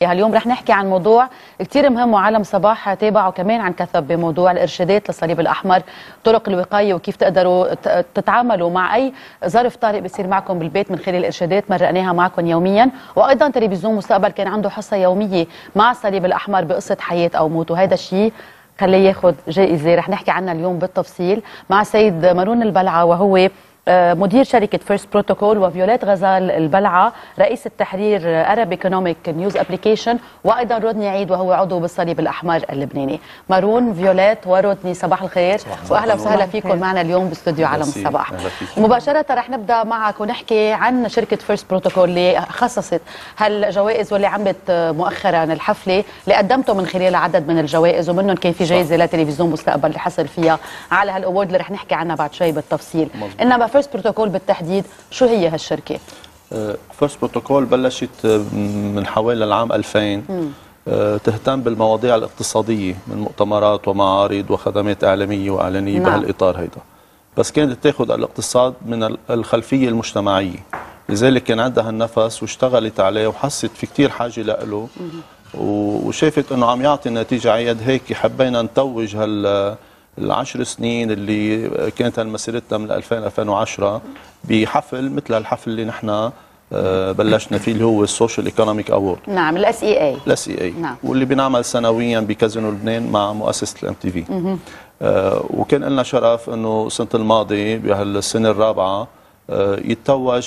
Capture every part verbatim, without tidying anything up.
فيها. اليوم رح نحكي عن موضوع كثير مهم، وعالم صباح تابع وكمان عن كثب بموضوع الارشادات للصليب الاحمر، طرق الوقايه وكيف تقدروا تتعاملوا مع اي ظرف طارئ بيصير معكم بالبيت من خلال الارشادات مرقناها معكم يوميا. وايضا تلفزيون مستقبل كان عنده حصه يوميه مع الصليب الاحمر بقصه حياه او موت، وهذا الشيء خليه ياخذ جائزه رح نحكي عنها اليوم بالتفصيل مع السيد مارون البلعه، وهو مدير شركة فيرست بروتوكول، وفيولات غزال البلعة رئيس التحرير أرب ايكونوميك نيوز ابليكيشن، وأيضا رودني عيد وهو عضو بالصليب الأحمر اللبناني. مارون، فيولات ورودني، صباح الخير وأهلا وسهلا فيكم معنا اليوم باستوديو عالم الصباح. مباشرة رح نبدأ معك ونحكي عن شركة فيرست بروتوكول اللي خصصت هالجوائز واللي عملت مؤخرا الحفلة اللي قدمته من خلال عدد من الجوائز، ومنهم كان في جائزة لتلفزيون مستقبل اللي حصل فيها على هالأوورد اللي رح نحكي عنها بعد شوي بالتفصيل. إنما فيرست بروتوكول بالتحديد شو هي هالشركة؟ فيرست بروتوكول بلشت من حوالي العام ألفين مم. تهتم بالمواضيع الاقتصادية من مؤتمرات ومعارض وخدمات إعلامية وإعلانية. نعم. بهالإطار هيدا، بس كانت تاخذ الاقتصاد من الخلفية المجتمعية، لذلك كان عندها النفس واشتغلت عليه وحست في كتير حاجة له، وشافت انه عم يعطي نتيجة عيد، هيك حبينا نتوج هال العشر سنين اللي كانت مسيرتنا من ألفين ل ألفين وعشرة بحفل مثل الحفل اللي نحن بلشنا فيه اللي هو السوشيال ايكونوميك اوورد. نعم، الاس اي اي. الاس اي اي. نعم. واللي بنعمل سنويا بكازينو لبنان مع مؤسسه الام تي في. آه وكان لنا شرف انه السنه الماضيه بهالسنه الرابعه آه يتوج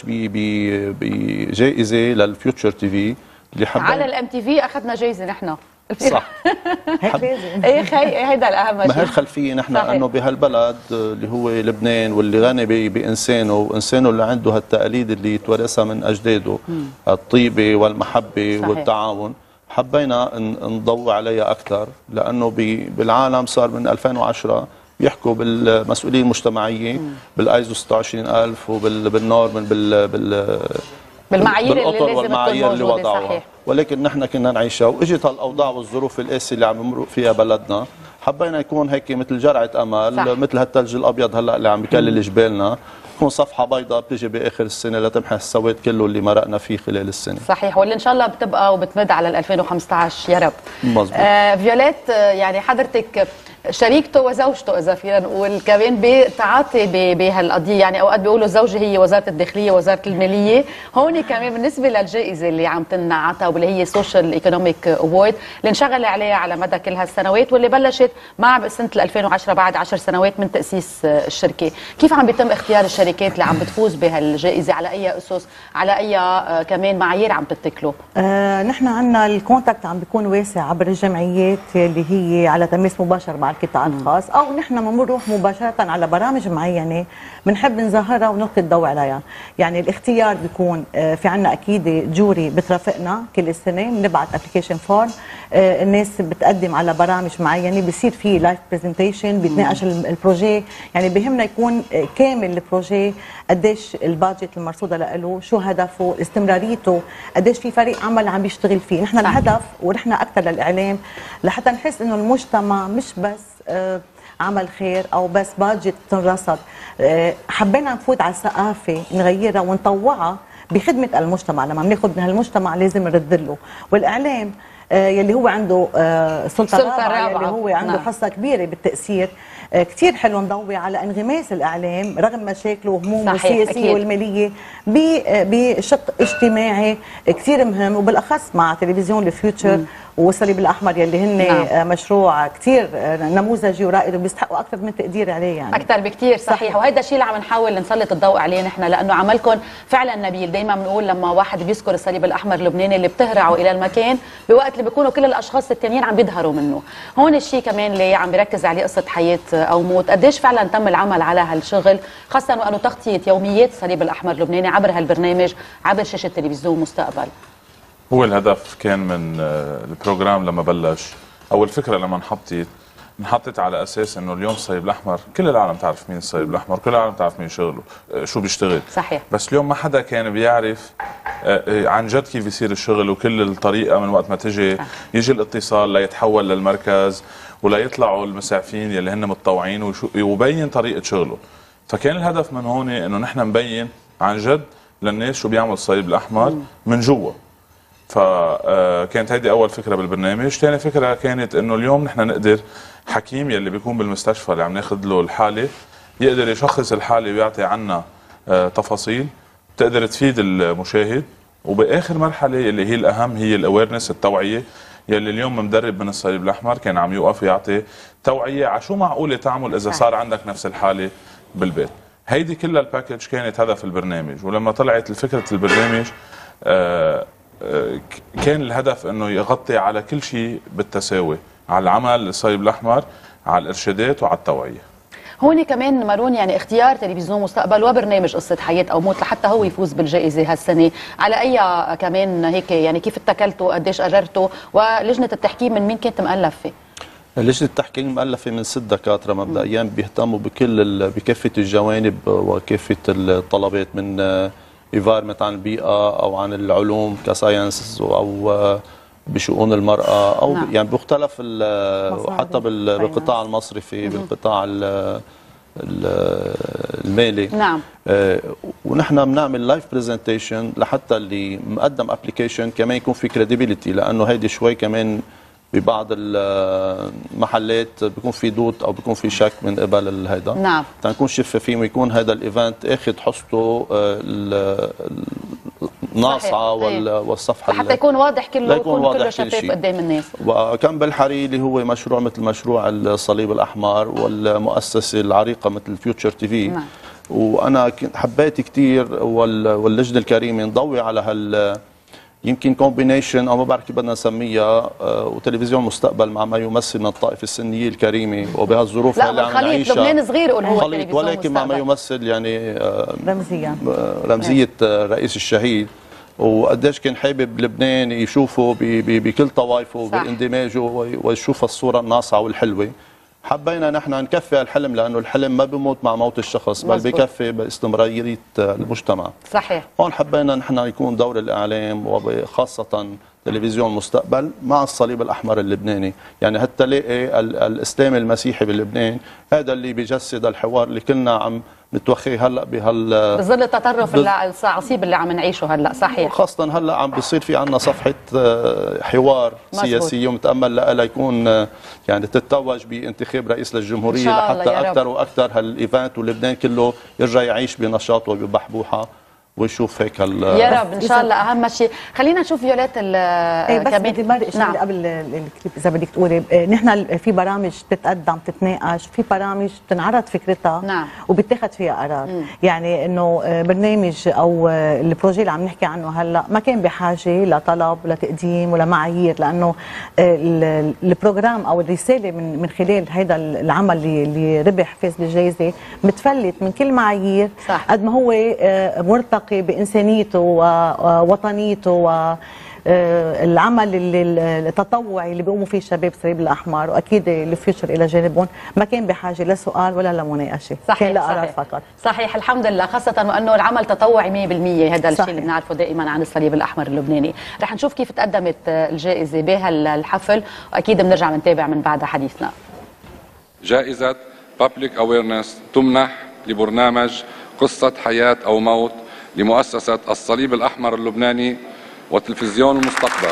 بجائزه للفيوتشر تي في اللي حبينا على الام تي في. اخذنا جائزه نحن. صح. هيك لازم. ايه خي هيدا الاهم شيء. ما هالخلفيه نحن انه بهالبلد اللي هو لبنان واللي غني بانسانه وانسانه اللي عنده هالتقاليد اللي تورثها من اجداده، الطيبه والمحبه. صحيح. والتعاون، حبينا نضوي عليها اكثر، لانه بالعالم صار من ألفين وعشرة بيحكوا بالمسؤوليه المجتمعيه بالايزو ستة وعشرين ألف وبالنورم بال بال بالمعايير اللي لازم والمعايير اللي وضعوها. صحيح. ولكن نحن كنا نعيشها، واجت هالاوضاع والظروف القاسيه اللي عم يمرق فيها بلدنا، حبينا يكون هيك مثل جرعه امل. صح. مثل هالثلج الابيض هلا اللي عم بكلل جبالنا، تكون صفحه بيضاء بتيجي باخر السنه لتمحي السواد كله اللي مرقنا فيه خلال السنه. صحيح، واللي ان شاء الله بتبقى وبتمد على ألفين وخمسة عشر يا رب. مظبوط. آه فيولات، يعني حضرتك شريكته وزوجته اذا فينا نقول كمان بتعاطي بهالقضيه، يعني اوقات بيقولوا الزوجه هي وزاره الداخليه وزاره الماليه، هون كمان بالنسبه للجائزه اللي عم تنعطى واللي هي سوشيال ايكونوميك اوورد اللي انشغل عليها على مدى كل هالسنوات واللي بلشت مع سنه ألفين وعشرة بعد عشر سنوات من تاسيس الشركه، كيف عم بيتم اختيار الشركات اللي عم بتفوز بهالجائزه؟ على اي اسس؟ على اي آه كمان معايير عم تتكلوا؟ آه نحن عندنا الكونتاكت عم بيكون واسع عبر الجمعيات اللي هي على تماس مباشر مع القطاع الخاص، او نحن بنروح مباشره على برامج معينه بنحب نظهرها ونلقي الضوء عليها. يعني الاختيار بيكون في عندنا اكيد جوري بترافقنا كل سنه، بنبعث ابلكيشن فورم، الناس بتقدم على برامج معينه، بصير في لايف برزنتيشن، بيتناقش البروجي، يعني بهمنا يكون كامل البروجي، قديش البادجت المرصوده له، شو هدفه، استمراريته، قديش في فريق عمل عم بيشتغل فيه. نحن الهدف ونحن اكثر للاعلام لحتى نحس انه المجتمع مش بس آه عمل خير او بس بادجت تنرصد، آه حبينا نفوت على الثقافه نغيرها ونطوعها بخدمه المجتمع. لما بناخذ من هالمجتمع لازم نرد له، والاعلام آه يلي هو عنده آه سلطه رابعه، يلي هو عنده نعم. حصه كبيره بالتاثير. آه كثير حلو نضوي على انغماس الاعلام رغم مشاكله وهمومه السياسيه والماليه بشق اجتماعي كثير مهم، وبالاخص مع تلفزيون الفيوتشر والصليب الاحمر يلي هن نعم. مشروع كثير نموذجي ورائد وبيستحقوا اكثر من تقدير عليه، يعني اكثر بكثير. صحيح, صحيح. وهذا الشيء اللي عم نحاول نسلط الضوء عليه نحن، لانه عملكم فعلا نبيل. دائما بنقول لما واحد بيذكر الصليب الاحمر اللبناني اللي بتهرعوا الى المكان بوقت اللي بيكونوا كل الاشخاص الثانيين عم بيظهروا منه. هون الشيء كمان اللي عم بيركز عليه قصه حياه او موت، قديش فعلا تم العمل على هالشغل، خاصه وانه تغطيه يوميات الصليب الاحمر اللبناني عبر هالبرنامج عبر شاشه تلفزيون مستقبل. هو الهدف كان من البروجرام لما بلش، او الفكره لما انحطت انحطت على اساس انه اليوم الصليب الاحمر كل العالم تعرف مين الصليب الاحمر، كل العالم تعرف مين شغله شو بيشتغل. صحيح. بس اليوم ما حدا كان بيعرف عن جد كيف يصير الشغل، وكل الطريقه من وقت ما تجي يجي الاتصال ليتحول للمركز ولا يطلعوا المسعفين يلي هن متطوعين ويبين طريقه شغله. فكان الهدف من هون انه نحن نبين عن جد للناس شو بيعمل الصليب الاحمر من جوا. فكانت هيدي اول فكره بالبرنامج. ثاني فكره كانت انه اليوم نحن نقدر حكيم يلي بيكون بالمستشفى اللي عم ناخذ له الحاله يقدر يشخص الحاله ويعطي عنا تفاصيل تقدر تفيد المشاهد. وباخر مرحله اللي هي الاهم هي الاويرنس، التوعيه، يلي اليوم مدرب من الصليب الاحمر كان عم يوقف يعطي توعيه على شو معقوله تعمل اذا صار عندك نفس الحاله بالبيت. هيدي كلها الباكج كانت هدف البرنامج. ولما طلعت فكره البرنامج آآ آآ كان الهدف انه يغطي على كل شيء بالتساوي، على العمل الصليب الاحمر، على الارشادات وعلى التوعيه. هون كمان مارون يعني اختيار تلفزيون مستقبل وبرنامج قصة حياة أو موت لحتى هو يفوز بالجائزة هالسنة، على أي كمان هيك يعني كيف اتكلتوا، قديش أجرتوا، ولجنة التحكيم من مين كانت مؤلفة؟ لجنة التحكيم مؤلفة من ست دكاترة مبدئيا بيهتموا بكل بكافة الجوانب وكافة الطلبات، من إيفارمنت عن البيئة أو عن العلوم كساينس أو بشؤون المرأة أو نعم. يعني بمختلف حتى بالقطاع المصرفي، بالقطاع المالي. نعم. آه ونحن بنعمل لايف برزنتيشن لحتى اللي مقدم ابلكيشن كمان يكون في كريديبيليتي، لأنه هيدي شوي كمان ببعض المحلات بيكون في دوت او بيكون في شك من قبل هيدا. نعم. تنكون شفافين ويكون هذا الايفنت اخذ حصته الناصعه والصفحه حتى يكون واضح كله، يكون واضح كله شفاف قدام الناس. وكان بالحري اللي هو مشروع مثل مشروع الصليب الاحمر والمؤسسه العريقه مثل فيوتشر تي في. نعم. وانا حبيت كثير واللجنه الكريمه نضوي على هال يمكن كومبينيشن او ما بعرف كيف بدنا نسميها، وتلفزيون مستقبل مع ما يمثل من الطائفه السنيه الكريمه وبهالظروف اللي عم نعيشها. لا لبنان صغير قول هو خليط، ولكن مع ما يمثل يعني رمزيا رمزيه الرئيس الشهيد، وقديش كان حابب لبنان يشوفه بكل طوائفه باندماجه ويشوف الصوره الناصعه والحلوه. حبينا نحن نكفي الحلم، لانه الحلم ما بيموت مع موت الشخص بل بكفي باستمراريه المجتمع. صحيح. هون حبينا نحن يكون دور الاعلام وخاصه تلفزيون مستقبل مع الصليب الاحمر اللبناني، يعني هالتلاقي الاسلام المسيحي بلبنان هذا اللي بيجسد الحوار اللي كلنا عم نتوخيه هلا بهال بظل التطرف بز... العصيب اللي عم نعيشه هلا. صحيح. خاصه هلا عم بيصير في عندنا صفحه حوار سياسي ومتامل لها يكون يعني تتوج بانتخاب رئيس للجمهوريه لحتى اكثر واكثر هالايفنت ولبنان كله يرجع يعيش بنشاط وببحبوحه ويشوف هيك هال يا رب ان شاء الله. اهم شيء خلينا نشوف فيولات ايه بس بدي مرق شغله. نعم. قبل الكليب اذا بدك تقولي، نحن في برامج تتقدم تتناقش، في برامج تنعرض فكرتها. نعم. وبيتخذ فيها قرار. مم. يعني انه برنامج او البروجي اللي عم نحكي عنه هلا ما كان بحاجه لطلب ولا تقديم ولا معايير، لانه البروجرام او الرساله من من خلال هذا العمل اللي, اللي ربح فاز بالجائزه متفلت من كل معايير. صح. قد ما هو مرتقي بإنسانيته ووطنيته والعمل التطوعي اللي بيقوموا فيه الشباب الصليب الأحمر، وأكيد الفيوتشر إلى جانبهم، ما كان بحاجة لسؤال ولا لمناقشة. صحيح. كان لقرار فقط. صحيح. الحمد لله، خاصة وأنه العمل تطوعي مية بالمية. هذا الشيء اللي بنعرفه دائما عن الصليب الأحمر اللبناني. رح نشوف كيف تقدمت الجائزة بهالحفل، وأكيد بنرجع بنتابع من بعد حديثنا. جائزة Public Awareness تمنح لبرنامج قصة حياة أو موت لمؤسسة الصليب الأحمر اللبناني وتلفزيون المستقبل.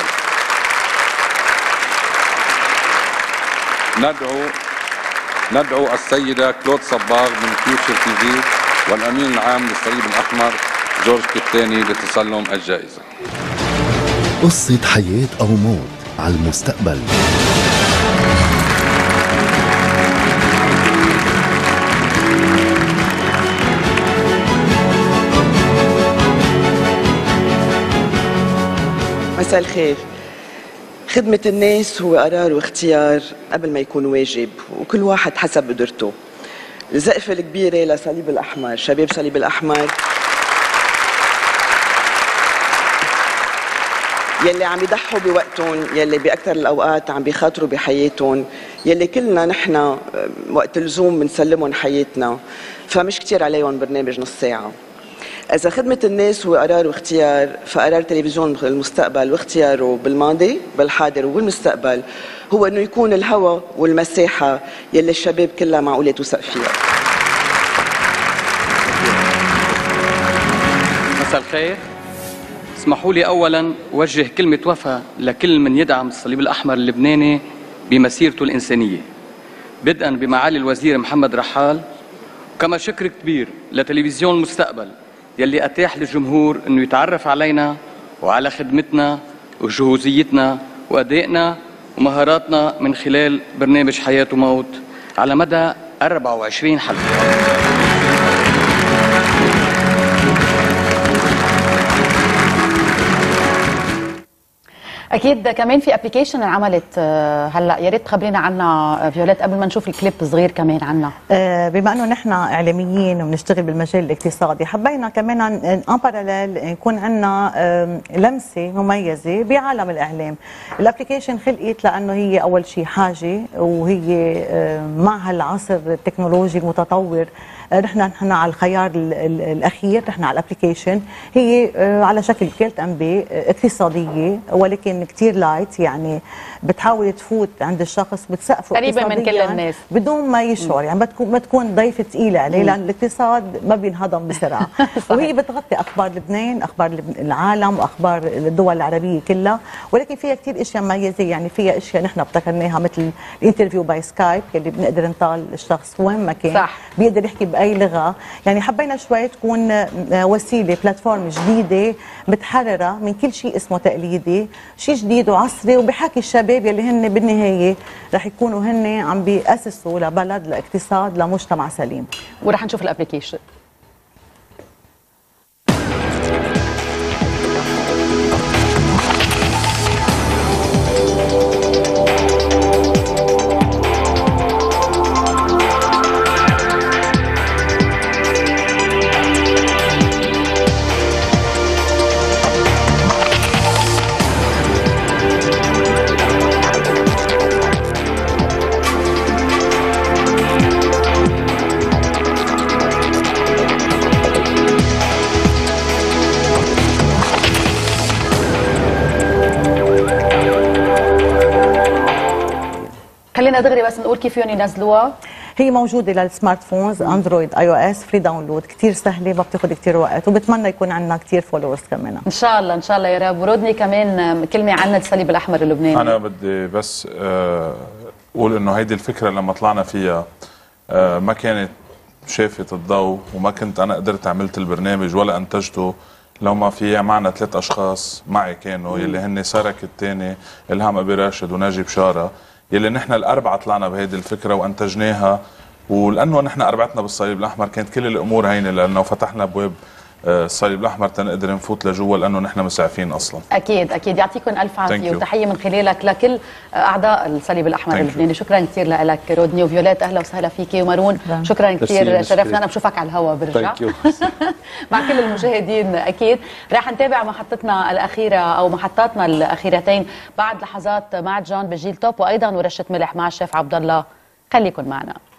ندعو ندعو السيدة كلود صباغ من فيوتشر تي في والأمين العام للصليب الأحمر جورج كتاني لتسلم الجائزة. قصة حياة أو موت على المستقبل. مساء الخير. خدمة الناس هو قرار واختيار قبل ما يكون واجب، وكل واحد حسب قدرته. الزقفة الكبيرة لصليب الأحمر، شباب صليب الأحمر يلي عم يضحوا بوقتهم، يلي بأكثر الأوقات عم بيخاطروا بحياتهم، يلي كلنا نحن وقت اللزوم بنسلمهم حياتنا، فمش كتير عليهم برنامج نص ساعة. إذا خدمة الناس هو قرار واختيار، فقرار تلفزيون المستقبل واختياره بالماضي بالحاضر وبالمستقبل هو إنه يكون الهوى والمساحة يلي الشباب كلها معقولة توثق فيها. مساء الخير. اسمحوا لي أولا أوجه كلمة وفاء لكل من يدعم الصليب الأحمر اللبناني بمسيرته الإنسانية، بدءا بمعالي الوزير محمد رحال، وكما شكر كبير لتلفزيون المستقبل يلي أتاح للجمهور أنه يتعرف علينا وعلى خدمتنا وجهوزيتنا وأدائنا ومهاراتنا من خلال برنامج حياة وموت على مدى أربعة وعشرين حلقة. اكيد كمان في ابلكيشن عملت هلا، يا ريت تخبرينا عنها فيوليت قبل ما نشوف الكليب صغير كمان عنها. بما انه نحن اعلاميين وبنشتغل بالمجال الاقتصادي، حبينا كمان ان باراليل يكون عندنا لمسه مميزه بعالم الاعلام. الابلكيشن خلقت لانه هي اول شيء حاجه، وهي مع هالعصر التكنولوجي المتطور نحن نحن على الخيار الاخير، نحن على الابلكيشن. هي على شكل كيلت انبي اقتصاديه ولكن كثير لايت، يعني بتحاول تفوت عند الشخص بتسقفه قريبه من كل الناس بدون ما يشعر، يعني ما تكون ما تكون ضيفه ثقيله عليه، لان الاقتصاد ما بينهضم بسرعه. وهي بتغطي اخبار لبنان، اخبار العالم، واخبار الدول العربيه كلها، ولكن فيها كثير اشياء مميزه، يعني فيها اشياء نحن ابتكرناها مثل الانترفيو باي سكايب اللي بنقدر نطال الشخص وين ما كان، صح. بيقدر يحكي باي لغه. يعني حبينا شوي تكون وسيله بلاتفورم جديده متحرره من كل شيء اسمه تقليدي، شيء جديد وعصري وبحكي الشباب يلي هن بالنهايه رح يكونوا هن عم بيأسسوا لبلد، لاقتصاد، لمجتمع سليم. ورح نشوف الابلكيشن. خلينا دغري بس نقول كيف فيهم ينزلوها. هي موجوده للسمارت فونز، اندرويد، اي او اس، فري داونلود، كثير سهله، ما بتاخذ كثير وقت، وبتمنى يكون عندنا كثير فولورز كمان ان شاء الله. ان شاء الله يا رب. ورودني كمان كلمه عن الصليب الاحمر اللبناني. انا بدي بس اقول انه هيدي الفكره لما طلعنا فيها ما كانت شافت الضوء، وما كنت انا قدرت عملت البرنامج ولا انتجته لو ما في معنا ثلاث اشخاص معي كانوا، يلي هن سرك الثاني، الهام ابي راشد، وناجي بشاره، يلي نحن الاربعه طلعنا بهيدي الفكره وانتجناها. ولانه نحن اربعتنا بالصليب الاحمر كانت كل الامور هينه، لانه فتحنا ابواب الصليب الاحمر تنقدر نفوت لجوا، لانه نحن مسعفين اصلا. اكيد اكيد. يعطيكم الف عافيه وتحيه من خلالك لكل اعضاء الصليب الاحمر اللبناني. شكرا كثير لك رودني. وفيوليت اهلا وسهلا فيكي. ومارون شكرا كثير، شرفنا. انا بشوفك على الهواء برجع مع كل المشاهدين. اكيد راح نتابع محطتنا الاخيره او محطاتنا الاخيرتين بعد لحظات مع جون بجيل توب، وايضا ورشه ملح مع الشيف عبد الله. خليكن معنا.